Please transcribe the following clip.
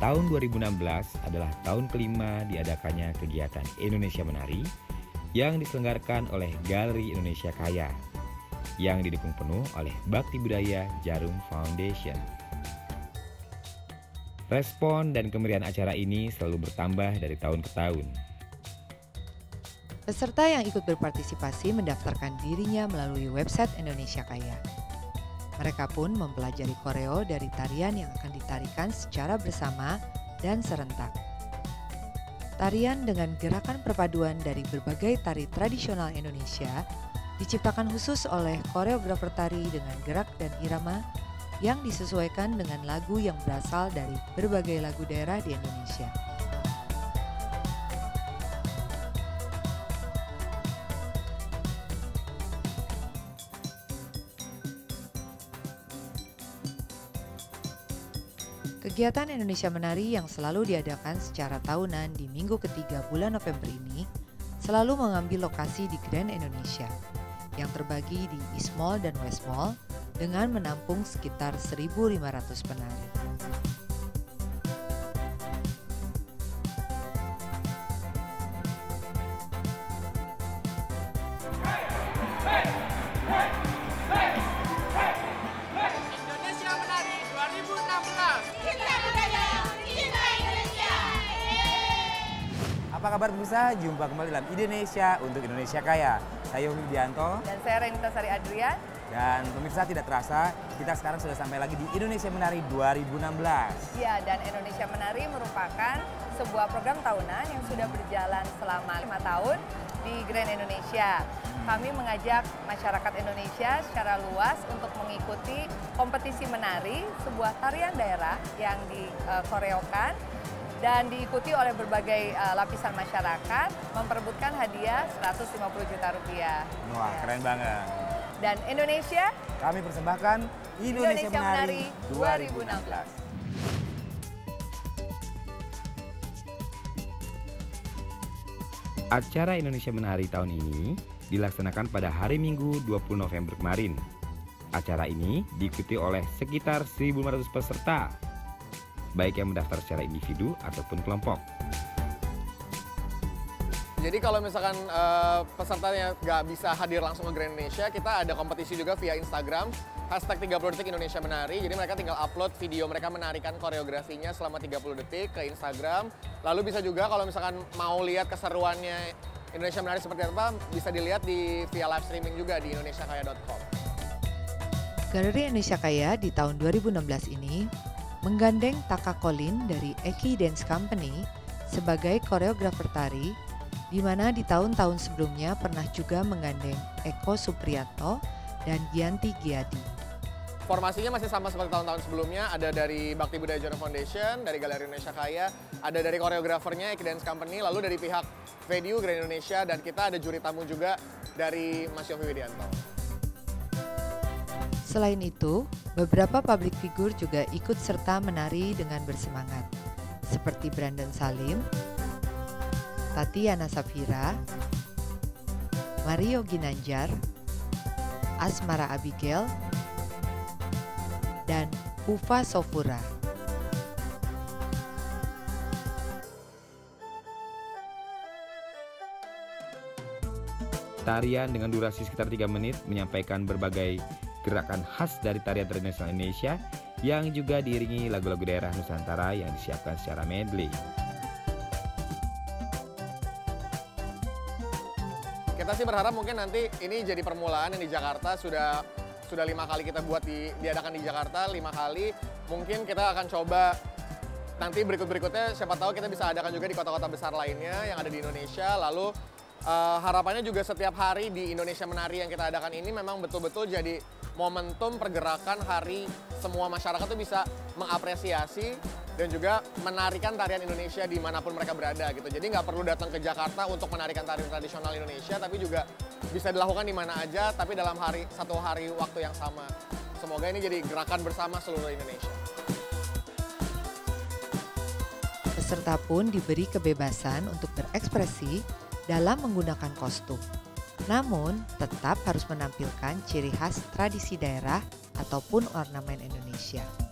Tahun 2016 adalah tahun kelima diadakannya kegiatan Indonesia Menari yang diselenggarakan oleh Galeri Indonesia Kaya yang didukung penuh oleh Bakti Budaya Jarum Foundation. Respon dan kemeriahan acara ini selalu bertambah dari tahun ke tahun. Peserta yang ikut berpartisipasi mendaftarkan dirinya melalui website Indonesia Kaya. Mereka pun mempelajari koreo dari tarian yang akan ditarikan secara bersama dan serentak. Tarian dengan gerakan perpaduan dari berbagai tari tradisional Indonesia diciptakan khusus oleh koreografer tari dengan gerak dan irama yang disesuaikan dengan lagu yang berasal dari berbagai lagu daerah di Indonesia. Kegiatan Indonesia Menari yang selalu diadakan secara tahunan di minggu ketiga bulan November ini selalu mengambil lokasi di Grand Indonesia yang terbagi di East Mall dan West Mall dengan menampung sekitar 1.500 penari. Indonesia Menari 2016. Cinta budaya, cinta Indonesia. Apa kabar pemirsa? Jumpa kembali dalam Indonesia untuk Indonesia Kaya. Saya Yomi Widianto. Dan saya Renita Sari Adrian. Dan pemirsa, tidak terasa kita sekarang sudah sampai lagi di Indonesia Menari 2016. Ya, dan Indonesia Menari merupakan sebuah program tahunan yang sudah berjalan selama 5 tahun di Grand Indonesia. Kami mengajak masyarakat Indonesia secara luas untuk mengikuti kompetisi menari, sebuah tarian daerah yang dikoreokan dan diikuti oleh berbagai lapisan masyarakat, memperebutkan hadiah 150 juta rupiah. Wah, keren banget. Dan Indonesia, Kami persembahkan Indonesia Menari 2016. Acara Indonesia Menari tahun ini dilaksanakan pada hari Minggu 20 November kemarin. Acara ini diikuti oleh sekitar 1.500 peserta, baik yang mendaftar secara individu ataupun kelompok. Jadi kalau misalkan pesertanya nggak bisa hadir langsung ke Grand Indonesia, kita ada kompetisi juga via Instagram, #30 detik Indonesia Menari. Jadi mereka tinggal upload video mereka menarikan koreografinya selama 30 detik ke Instagram. Lalu bisa juga kalau misalkan mau lihat keseruannya Indonesia Menari seperti apa, bisa dilihat via live streaming juga di indonesiakaya.com. Galeri Indonesia Kaya di tahun 2016 ini menggandeng Taka Kolin dari Eki Dance Company sebagai koreografer tari, di mana di tahun-tahun sebelumnya pernah juga menggandeng Eko Supriyanto dan Gianti Giadi. Formasinya masih sama seperti tahun-tahun sebelumnya, ada dari Bakti Budaya Jarum Foundation, dari Galeri Indonesia Kaya, ada dari koreografernya Eki Dance Company, lalu dari pihak venue Grand Indonesia, dan kita ada juri tamu juga dari Mas Yofi Widianto. Selain itu, beberapa public figure juga ikut serta menari dengan bersemangat, seperti Brandon Salim, Tatiana Safira, Mario Ginanjar, Asmara Abigail, dan Ufa Sofura. Tarian dengan durasi sekitar 3 menit menyampaikan berbagai gerakan khas dari tarian tradisional Indonesia yang juga diiringi lagu-lagu daerah Nusantara yang disiapkan secara medley. Kita sih berharap mungkin nanti ini jadi permulaan yang di Jakarta sudah 5 kali kita buat diadakan di Jakarta 5 kali. Mungkin kita akan coba nanti berikutnya siapa tahu kita bisa adakan juga di kota-kota besar lainnya yang ada di Indonesia. Lalu harapannya juga setiap hari di Indonesia Menari yang kita adakan ini memang betul-betul jadi momentum pergerakan hari semua masyarakat tuh bisa mengapresiasi dan juga menarikan tarian Indonesia dimanapun mereka berada gitu. Jadi nggak perlu datang ke Jakarta untuk menarikan tarian tradisional Indonesia, tapi juga bisa dilakukan di mana aja, tapi dalam satu hari waktu yang sama. Semoga ini jadi gerakan bersama seluruh Indonesia. Peserta pun diberi kebebasan untuk berekspresi dalam menggunakan kostum. Namun, tetap harus menampilkan ciri khas tradisi daerah ataupun ornamen Indonesia.